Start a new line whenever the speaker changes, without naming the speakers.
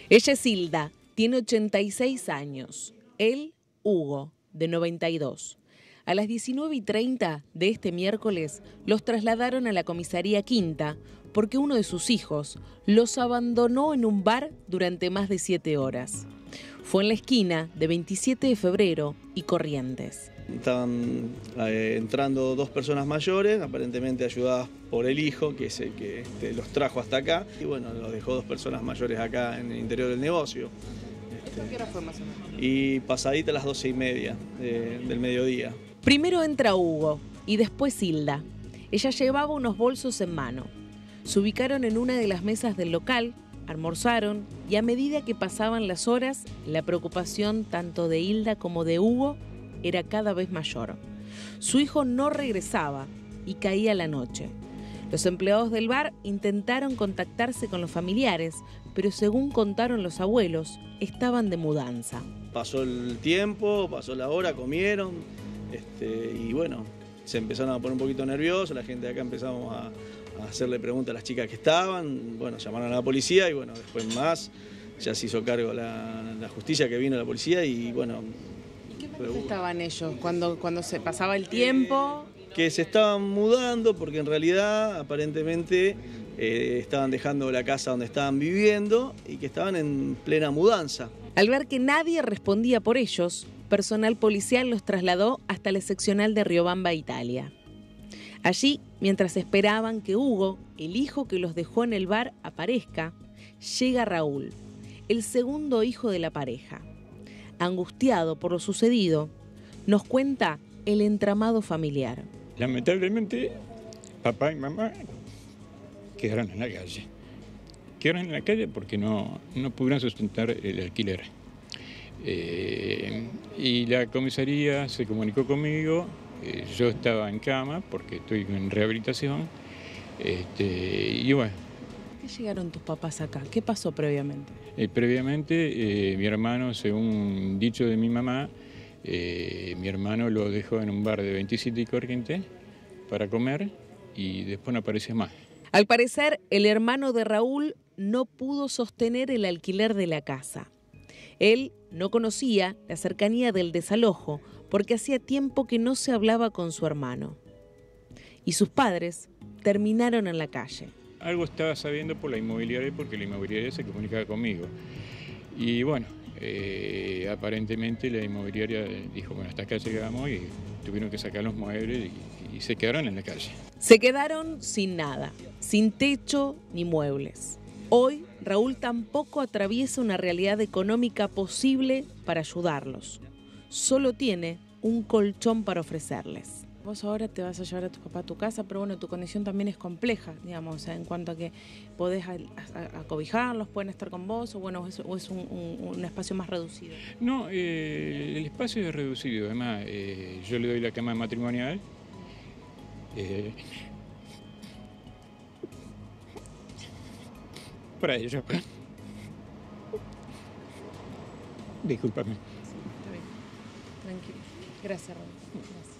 Ella es Hilda, tiene 86 años. Él, Hugo, de 92. A las 19:30 de este miércoles los trasladaron a la comisaría Quinta porque uno de sus hijos los abandonó en un bar durante más de 7 horas. Fue en la esquina de 27 de febrero y Corrientes.
Estaban entrando dos personas mayores, aparentemente ayudadas por el hijo, que es el que los trajo hasta acá. Y bueno, los dejó dos personas mayores acá en el interior del negocio.
¿Qué hora fue más o menos?
Y pasadita las 12:30 del mediodía.
Primero entra Hugo y después Hilda. Ella llevaba unos bolsos en mano. Se ubicaron en una de las mesas del local, almorzaron y a medida que pasaban las horas, la preocupación tanto de Hilda como de Hugo era cada vez mayor. Su hijo no regresaba y caía la noche. Los empleados del bar intentaron contactarse con los familiares, pero según contaron los abuelos, estaban de mudanza.
Pasó el tiempo, pasó la hora, comieron y bueno, se empezaron a poner un poquito nerviosos, la gente de acá empezamos a hacerle preguntas a las chicas que estaban, bueno, llamaron a la policía y bueno, después más, ya se hizo cargo la justicia, que vino la policía y bueno.
¿Qué más estaban ellos cuando se pasaba el tiempo?
Que se estaban mudando porque en realidad aparentemente estaban dejando la casa donde estaban viviendo y que estaban en plena mudanza.
Al ver que nadie respondía por ellos, personal policial los trasladó hasta la seccional de Riobamba, Italia. Allí, mientras esperaban que Hugo, el hijo que los dejó en el bar, aparezca, llega Raúl, el segundo hijo de la pareja. Angustiado por lo sucedido, nos cuenta el entramado familiar.
Lamentablemente, papá y mamá quedaron en la calle. Quedaron en la calle porque no pudieron sustentar el alquiler. Y la comisaría se comunicó conmigo. Yo estaba en cama porque estoy en rehabilitación. Y bueno.
¿Por qué llegaron tus papás acá? ¿Qué pasó previamente?
Previamente, mi hermano, según dicho de mi mamá, mi hermano lo dejó en un bar de 27 y Corrientes para comer y después no apareció más.
Al parecer, el hermano de Raúl no pudo sostener el alquiler de la casa. Él no conocía la cercanía del desalojo porque hacía tiempo que no se hablaba con su hermano. Y sus padres terminaron en la calle.
Algo estaba sabiendo por la inmobiliaria porque la inmobiliaria se comunicaba conmigo. Y bueno, aparentemente la inmobiliaria dijo, bueno, hasta acá llegamos y tuvieron que sacar los muebles y se quedaron en la calle.
Se quedaron sin nada, sin techo ni muebles. Hoy, Raúl tampoco atraviesa una realidad económica posible para ayudarlos. Solo tiene un colchón para ofrecerles. Vos ahora te vas a llevar a tu papá a tu casa, pero bueno, tu condición también es compleja, digamos, o sea, en cuanto a que podés acobijarlos, pueden estar con vos, o bueno, o es un espacio más reducido.
No, el espacio es reducido, además yo le doy la cama matrimonial. Para ello. Discúlpame.
Sí, está bien. Tranquilo. Gracias, Raúl. Gracias.